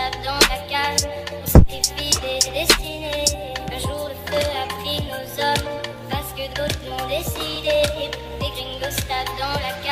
tape dans la cale. On sacrifie des destinées. Un jour le feu a pris nos hommes parce que d'autres l'ont décidé. Des gringos tapent dans la cale.